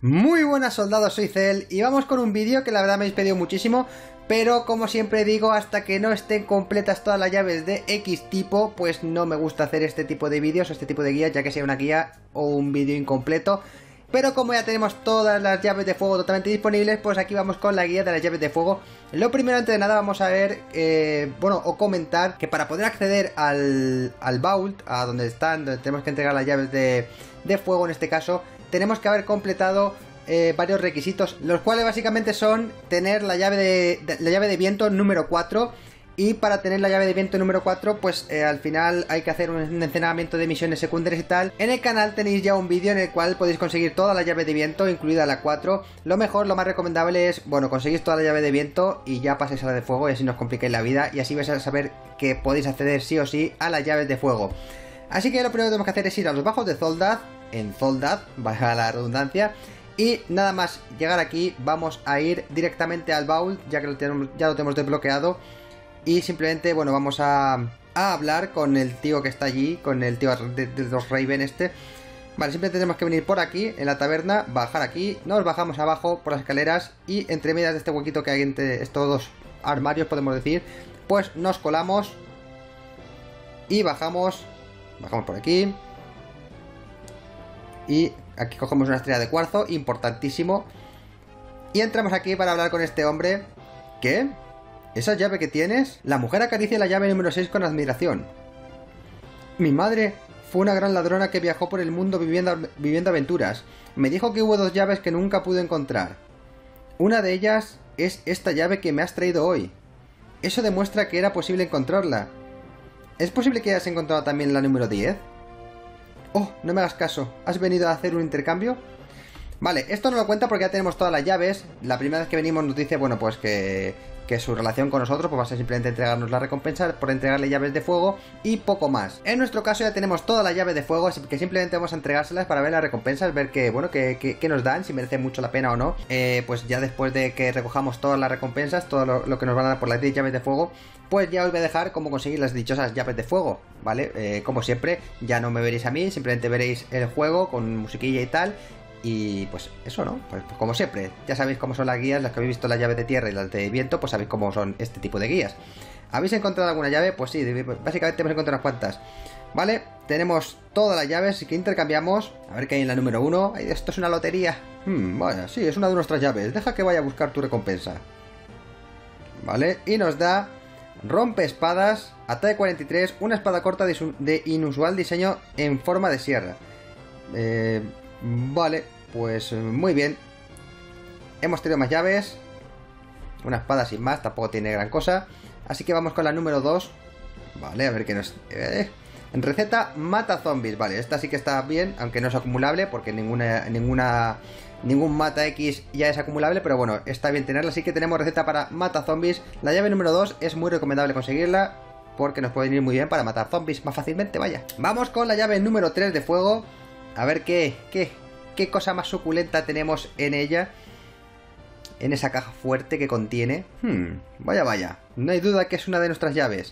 Muy buenas soldados, soy Cel y vamos con un vídeo que la verdad me habéis pedido muchísimo, pero como siempre digo, hasta que no estén completas todas las llaves de X tipo, pues no me gusta hacer este tipo de vídeos o este tipo de guías, ya que sea una guía o un vídeo incompleto. Pero como ya tenemos todas las llaves de fuego totalmente disponibles, pues aquí vamos con la guía de las llaves de fuego. Lo primero, antes de nada, vamos a ver, o comentar que para poder acceder al vault, a donde tenemos que entregar las llaves de fuego en este caso, tenemos que haber completado varios requisitos, los cuales básicamente son tener la llave de viento número 4. Y para tener la llave de viento número 4, pues al final hay que hacer un encenamiento de misiones secundarias y tal. En el canal tenéis ya un vídeo en el cual podéis conseguir toda la llave de viento, incluida la 4. Lo mejor, lo más recomendable es, bueno, conseguís toda la llave de viento y ya paséis a la de fuego y así no os complicáis la vida. Y así vais a saber que podéis acceder sí o sí a las llaves de fuego. Así que lo primero que tenemos que hacer es ir a los bajos de Zoldad, en Zoldad, valga la redundancia. Y nada más llegar aquí, vamos a ir directamente al vault, ya que ya lo tenemos desbloqueado. Y simplemente, bueno, vamos a hablar con el tío que está allí, con el tío de los Raven este. Vale, simplemente tenemos que venir por aquí, en la taberna, bajar aquí, nos bajamos abajo por las escaleras y entre medias de este huequito que hay entre estos dos armarios, podemos decir, pues nos colamos y bajamos por aquí. Y aquí cogemos una estrella de cuarzo, importantísimo. Y entramos aquí para hablar con este hombre. ¿Qué? ¿Esa llave que tienes? La mujer acaricia la llave número 6 con admiración. Mi madre fue una gran ladrona que viajó por el mundo viviendo aventuras. Me dijo que hubo dos llaves que nunca pude encontrar. Una de ellas es esta llave que me has traído hoy. Eso demuestra que era posible encontrarla. ¿Es posible que hayas encontrado también la número 10? Oh, no me hagas caso. ¿Has venido a hacer un intercambio? Vale, esto no lo cuenta porque ya tenemos todas las llaves. La primera vez que venimos nos dice, bueno, pues que su relación con nosotros pues va a ser simplemente entregarnos la recompensa por entregarle llaves de fuego y poco más. En nuestro caso ya tenemos todas las llaves de fuego, así que simplemente vamos a entregárselas para ver las recompensas, ver que, bueno, que nos dan, si merece mucho la pena o no. Pues ya después de que recojamos todas las recompensas, todo lo que nos van a dar por las 10 llaves de fuego, pues ya os voy a dejar cómo conseguir las dichosas llaves de fuego, ¿vale? Como siempre, ya no me veréis a mí, simplemente veréis el juego con musiquilla y tal. Y pues eso, ¿no? Pues como siempre, ya sabéis cómo son las guías, las que habéis visto las llaves de tierra y las de viento, pues sabéis cómo son este tipo de guías. ¿Habéis encontrado alguna llave? Pues sí, básicamente hemos encontrado unas cuantas. Vale, tenemos todas las llaves que intercambiamos. A ver qué hay en la número 1. Esto es una lotería. Bueno, sí, es una de nuestras llaves. Deja que vaya a buscar tu recompensa. Vale, y nos da rompe espadas, ataque 43, una espada corta de inusual diseño en forma de sierra. Vale. Pues muy bien. Hemos tenido más llaves. Una espada sin más, tampoco tiene gran cosa. Así que vamos con la número 2. Vale, a ver qué nos... receta mata zombies. Vale, esta sí que está bien, aunque no es acumulable, porque ningún mata X ya es acumulable. Pero bueno, está bien tenerla. Así que tenemos receta para mata zombies. La llave número 2 es muy recomendable conseguirla, porque nos puede ir muy bien para matar zombies más fácilmente, vaya. Vamos con la llave número 3 de fuego. A ver qué cosa más suculenta tenemos en ella. En esa caja fuerte que contiene. Vaya. No hay duda que es una de nuestras llaves.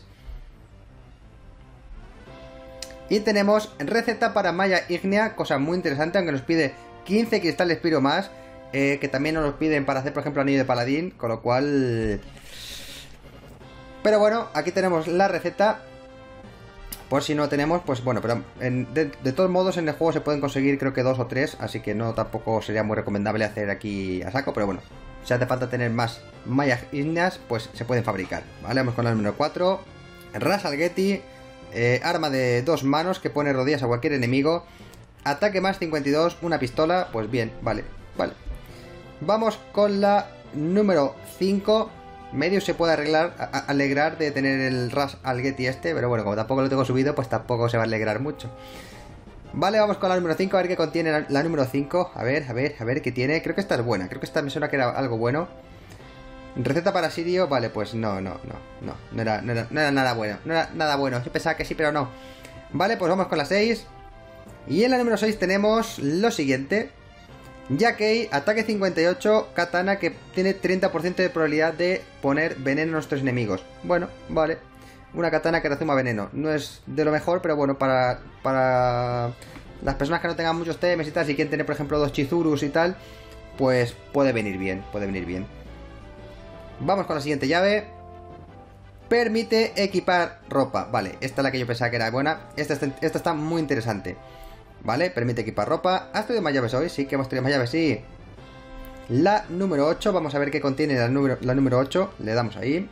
Y tenemos receta para malla ígnea. Cosa muy interesante, aunque nos pide 15 cristales piro más. Que también nos los piden para hacer, por ejemplo, anillo de paladín. Con lo cual... Pero bueno, aquí tenemos la receta. Por si no tenemos, pues bueno, pero de todos modos en el juego se pueden conseguir creo que 2 o 3, así que no tampoco sería muy recomendable hacer aquí a saco, pero bueno, si hace falta tener más mallas ígneas, pues se pueden fabricar. Vale, vamos con el número 4, Ras al Getty, arma de 2 manos que pone rodillas a cualquier enemigo, ataque más 52, una pistola, pues bien, vale. Vamos con la número 5. Medio se puede alegrar de tener el Ras al Getty este, pero bueno, como tampoco lo tengo subido, pues tampoco se va a alegrar mucho. Vale, vamos con la número 5, a ver qué contiene la número 5. A ver qué tiene. Creo que esta es buena, creo que esta me suena que era algo bueno. Receta para Sirio, vale, pues no era nada bueno. No era nada bueno, yo pensaba que sí, pero no. Vale, pues vamos con la 6. Y en la número 6 tenemos lo siguiente. Yakei, ataque 58, katana que tiene 30% de probabilidad de poner veneno a nuestros enemigos. Bueno, vale. Una katana que rezuma veneno. No es de lo mejor, pero bueno, para las personas que no tengan muchos TMs y tal, si quieren tener, por ejemplo, 2 Chizurus y tal, pues puede venir bien, puede venir bien. Vamos con la siguiente llave. Permite equipar ropa. Vale, esta es la que yo pensaba que era buena. Esta está muy interesante. Vale, permite equipar ropa. ¿Has tenido más llaves hoy? Sí, que hemos tenido más llaves, sí. La número 8, vamos a ver qué contiene la número 8. Le damos ahí.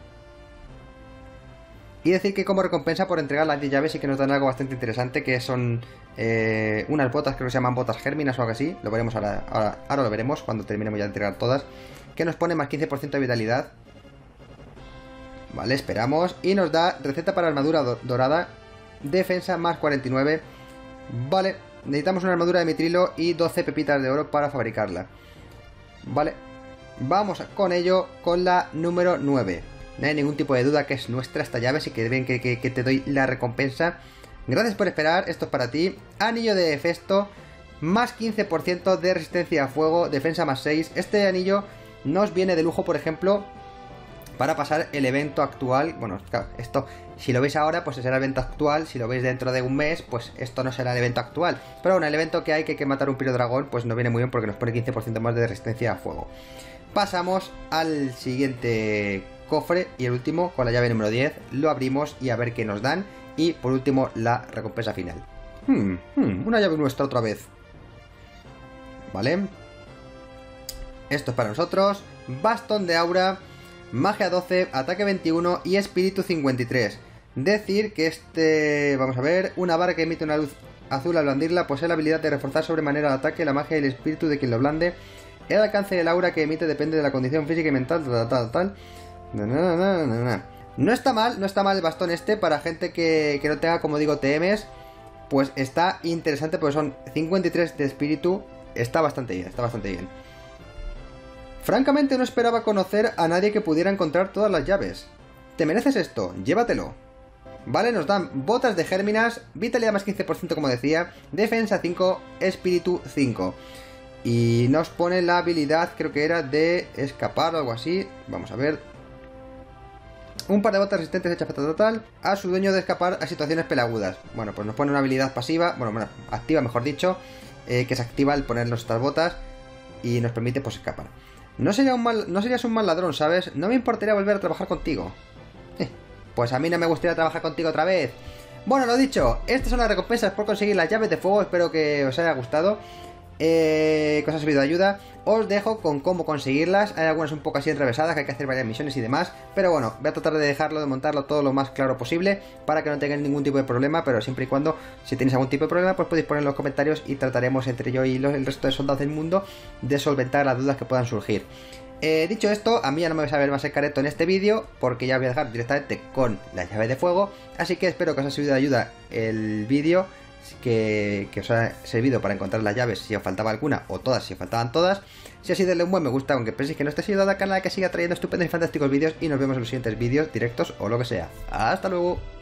Y decir que como recompensa por entregar las 10 llaves sí que nos dan algo bastante interesante, que son unas botas, creo que se llaman botas gérminas o algo así. Lo veremos ahora lo veremos cuando terminemos ya de entregar todas. Que nos pone más 15% de vitalidad. Vale, esperamos. Y nos da receta para armadura dorada. Defensa más 49. Vale, necesitamos una armadura de mitrilo y 12 pepitas de oro para fabricarla. Vale, vamos con ello con la número 9. No hay ningún tipo de duda que es nuestra esta llave, así que ven que te doy la recompensa. Gracias por esperar, esto es para ti. Anillo de Hefesto, más 15% de resistencia a fuego, defensa más 6. Este anillo nos viene de lujo, por ejemplo, para pasar el evento actual. Bueno, claro, esto, si lo veis ahora, pues será el evento actual. Si lo veis dentro de un mes, pues esto no será el evento actual. Pero bueno, el evento que hay que matar un pirodragón, pues no viene muy bien porque nos pone 15% más de resistencia a fuego. Pasamos al siguiente cofre y el último, con la llave número 10. Lo abrimos y a ver qué nos dan. Y por último, la recompensa final. Una llave nuestra otra vez. Vale. Esto es para nosotros. Bastón de aura. Magia 12, ataque 21 y espíritu 53. Decir que vamos a ver, una barra que emite una luz azul al blandirla posee la habilidad de reforzar sobremanera el ataque, la magia y el espíritu de quien lo blande. El alcance del aura que emite depende de la condición física y mental, tal. No está mal el bastón este para gente que no tenga, como digo, TMs. Pues está interesante porque son 53 de espíritu. Está bastante bien. Francamente no esperaba conocer a nadie que pudiera encontrar todas las llaves. Te mereces esto, llévatelo. Vale, nos dan botas de gérminas, vitalidad más 15% como decía, defensa 5, espíritu 5. Y nos pone la habilidad, creo que era de escapar o algo así. Vamos a ver. Un par de botas resistentes hechas total a su dueño de escapar a situaciones pelagudas. Bueno, pues nos pone una habilidad pasiva, bueno, activa mejor dicho, que se activa al ponernos estas botas y nos permite pues escapar. No serías un mal ladrón, ¿sabes? No me importaría volver a trabajar contigo. Pues a mí no me gustaría trabajar contigo otra vez. Bueno, lo dicho, estas son las recompensas por conseguir las llaves de fuego. Espero que os haya gustado. Que os ha servido de ayuda. Os dejo con cómo conseguirlas. Hay algunas un poco así enrevesadas, que hay que hacer varias misiones y demás. Pero bueno, voy a tratar de montarlo todo lo más claro posible, para que no tengáis ningún tipo de problema. Pero siempre y cuando, si tenéis algún tipo de problema, pues podéis poner en los comentarios y trataremos entre yo y el resto de soldados del mundo de solventar las dudas que puedan surgir. Dicho esto, a mí ya no me vais a ver más el careto en este vídeo, porque ya voy a dejar directamente con la llave de fuego. Así que espero que os haya servido de ayuda el vídeo, que os ha servido para encontrar las llaves si os faltaba alguna, o todas si os faltaban todas. Si así, denle un buen me gusta, aunque penséis que no esté ayudando al canal, que siga trayendo estupendos y fantásticos vídeos, y nos vemos en los siguientes vídeos, directos o lo que sea. ¡Hasta luego!